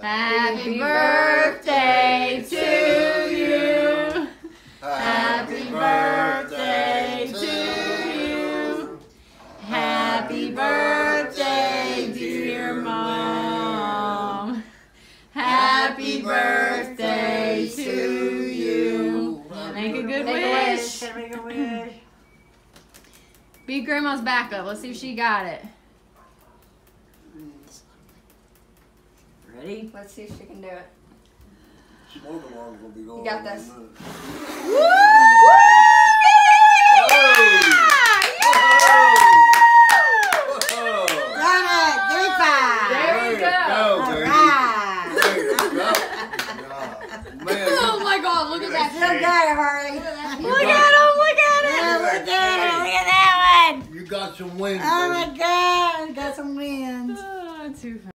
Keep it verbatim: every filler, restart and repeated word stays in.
Happy birthday to you. Happy birthday to you. Happy birthday, dear Mom. Happy birthday to you. Make a good wish. Make a wish. Beat Grandma's back up. Let's see if she got it. Ready? Let's see if she can do it. Smoke alarm's gonna be going You got off in a this. minute. Woo!